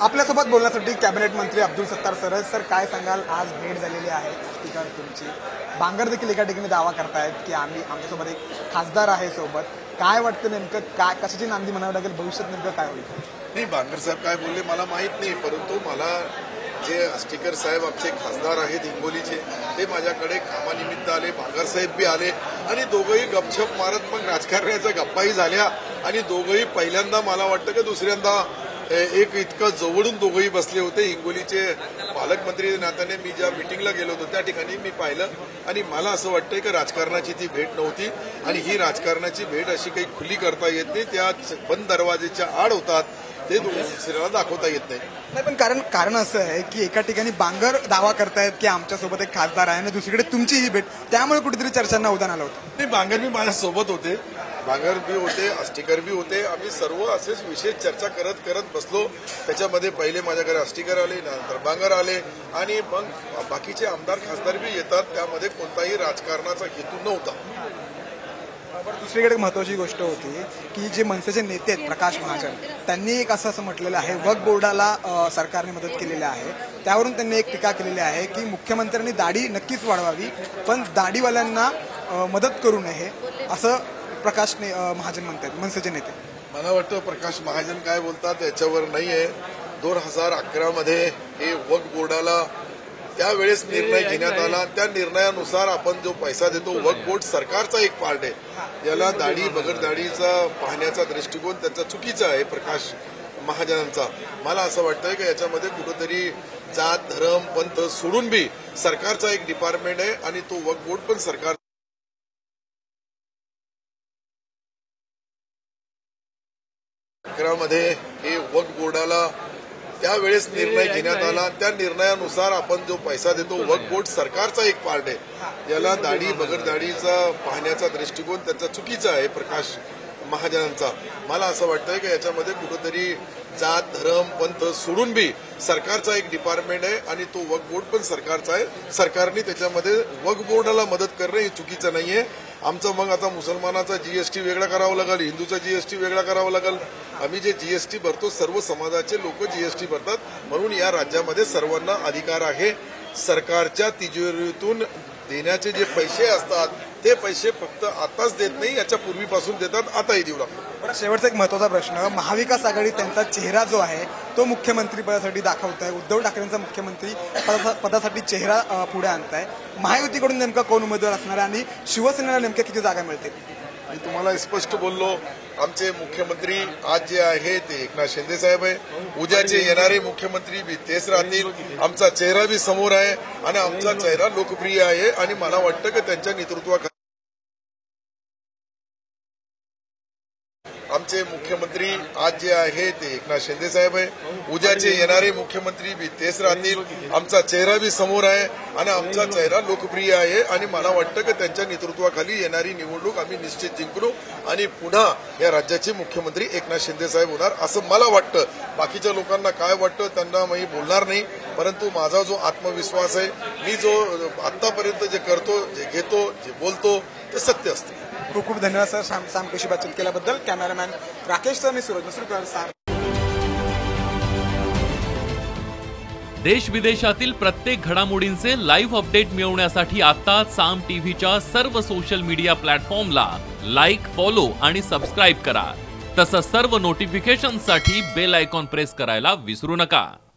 आपल्यासोबत बोलण्यासाठी कॅबिनेट मंत्री अब्दुल सत्तार सर काय सांगाल? आज भेट झालेली आहे स्पीकर तुमची. बांगर देखील एका ठिकाणी दावा करतायत की आमच्यासोबत एक खासदार आहे सोबत. काय वाटतं नेमकं काय कशाची नांदी म्हणावं लागेल? भविष्यात नेमकं काय होईल? नाही, बांगर साहेब काय बोलले मला माहित नाही, परंतु मला जे स्पीकर साहेब आमचे खासदार आहेत हिंगोलीचे ते माझ्याकडे कामानिमित्त आले, बांगर साहेब बी आले आणि दोघंही गपछप मारत मग राजकारणाच्या गप्पाही झाल्या आणि दोघंही पहिल्यांदा मला वाटतं की दुसऱ्यांदा एक इतकं जवळून दोघंही बसले होते. हिंगोलीचे पालकमंत्री नात्याने मी ज्या मिटिंगला गेलो होतो त्या ठिकाणी मी पाहिलं आणि मला असं वाटतंय की राजकारणाची ती भेट नव्हती आणि ही राजकारणाची भेट अशी काही खुली करता येत नाही, त्या बंद दरवाजेच्या आड होतात, ते दुसऱ्याला दाखवता येत नाही. पण कारण असं आहे की एका ठिकाणी बांगर दावा करतायत की आमच्यासोबत एक खासदार आहे आणि दुसरीकडे तुमची ही भेट, त्यामुळे कुठेतरी चर्चांना उधाण आलं होतं. नाही, बांगर बी माझ्यासोबत होते, बांगर बी होते, अस्टिकर बी होते. आम्ही सर्व असेच विशेष चर्चा करत बसलो. त्याच्यामध्ये पहिले माझ्याकडे अस्टिकर आले, नंतर बांगर आले आणि मग बाकीचे आमदार खासदार बी येतात. त्यामध्ये कोणताही राजकारणाचा हेतू नव्हता. दुसरीकडे महत्वाची गोष्ट होती की जे मनसेचे नेते आहेत प्रकाश महाजन, त्यांनी एक असं म्हटलेलं आहे वक्फ बोर्डाला सरकारने मदत केलेली आहे. त्यावरून त्यांनी एक टीका केलेली आहे की मुख्यमंत्र्यांनी दाढी नक्कीच वाढवावी पण दाढीवाल्यांना मदत करू नये, असं प्रकाश महाजन म्हणतात, मनसेचे नेते. मला वाटतं प्रकाश महाजन काय बोलतात याच्यावर नाहीये. 2011 मध्ये हे वक्फ बोर्डाला त्यावेळेस निर्णय घेण्यात आला. त्या निर्णयानुसार आपण जो पैसा देतो, वक्फ बोर्ड सरकारचा एक पार्ट आहे. याला दाढी बगर दाढीचा पाहण्याचा दृष्टिकोन त्याचा चुकीचा आहे प्रकाश महाजनांचा. मला असं वाटतंय की याच्यामध्ये कुठेतरी जात धर्म पंथ सोडून बी सरकारचा एक डिपार्टमेंट आहे आणि तो वक्फ बोर्ड पण सरकार मध्ये हे वक्फ बोर्डाला त्यावेळेस निर्णय घेण्यात आला. त्या निर्णयानुसार आपण जो पैसा देतो, वक्फ बोर्ड सरकारचा एक पार्ट आहे. याला दाढी बगर दाढीचा पाहण्याचा दृष्टिकोन त्याचा चुकीचा आहे प्रकाश महाजनांचा. मला असं वाटतंय की याच्यामध्ये कुठेतरी जात धर्म पंथ सोडून बी सरकारचा एक डिपार्टमेंट आहे आणि तो वक्फ बोर्ड पण सरकारचा आहे. सरकारने त्याच्यामध्ये वक्फ बोर्डाला मदत करणं हे चुकीचं नाहीये. आमचं मग आता मुसलमानाचा जीएसटी वेगळा करावा लागेल, हिंदूचा जीएसटी वेगळा करावा लागेल. आम्ही जे जीएसटी भरतो सर्व समाजाचे लोक जीएसटी भरतात, म्हणून या राज्यामध्ये सर्वांना अधिकार आहे. सरकारच्या तिजोरीतून देण्याचे जे पैसे असतात ते पैसे फक्त आताच देत नाही, याच्या पूर्वीपासून देतात, आताही देऊ लागतो. शेवटचा एक महत्वाचा प्रश्न, महाविकास आघाडी त्यांचा चेहरा जो आहे तो मुख्यमंत्री पदासाठी दाखवत आहे. उद्धव ठाकरेंचा मुख्यमंत्री पदासाठी चेहरा पुढे आणताय. महायुतीकडून नेमका कोण उमेदवार असणार आहे आणि शिवसेनेला नेमक्या किती जागा मिळतील? मी तुम्हाला स्पष्ट बोललो, आमचे मुख्यमंत्री आज जे आहे ते एकनाथ शिंदे साहेब आहे. उद्याचे येणारे मुख्यमंत्री बी तेच राहतील. आमचा चेहरा बी समोर आहे आणि आमचा चेहरा लोकप्रिय आहे आणि मला वाटतं की त्यांच्या नेतृत्वाखाली आमचे मुख्यमंत्री आज जे आहे ते एकनाथ शिंदे साहेब आहे. उद्याचे येणारे मुख्यमंत्री बी तेच राहतील. आमचा चेहरा बी समोर आहे आणि आमचा चेहरा लोकप्रिय आहे आणि मला वाटतं की त्यांच्या नेतृत्वाखाली येणारी निवडणूक आम्ही निश्चित जिंकलो आणि पुन्हा या राज्याचे मुख्यमंत्री एकनाथ शिंदे साहेब होणार असं मला वाटतं. बाकीच्या लोकांना काय वाटतं त्यांना मी बोलणार नाही, परंतु माझा जो आत्मविश्वास आहे, मी जो आतापर्यंत जे करतो, जे घेतो, जे बोलतो ते सत्य असते. खूप खूप धन्यवाद सर सामकेशी बातचीत केल्याबद्दल. कॅमेरामॅन राकेश सर, मी सूरज मसूरकर. देश विदेशातील प्रत्येक घडामोडींचे लाईव्ह अपडेट मिळवण्यासाठी आता साम टीव्हीच्या सर्व सोशल मीडिया प्लॅटफॉर्मला लाईक, फॉलो आणि सबस्क्राईब करा. तसंच सर्व नोटिफिकेशनसाठी बेल आयकॉन प्रेस करायला विसरू नका.